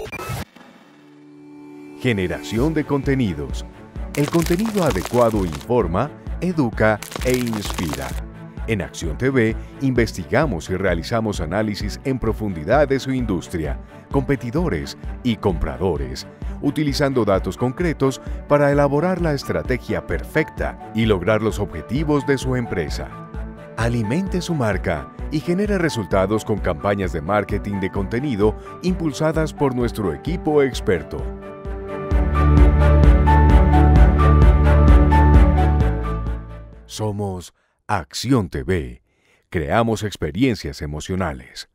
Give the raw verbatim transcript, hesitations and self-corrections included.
Generación de contenidos. El contenido adecuado informa, educa e inspira. En Acción T V investigamos y realizamos análisis en profundidad de su industria, competidores y compradores, utilizando datos concretos para elaborar la estrategia perfecta y lograr los objetivos de su empresa. Alimente su marca y genere resultados con campañas de marketing de contenido impulsadas por nuestro equipo experto. Somos Acción T V. Creamos experiencias emocionales.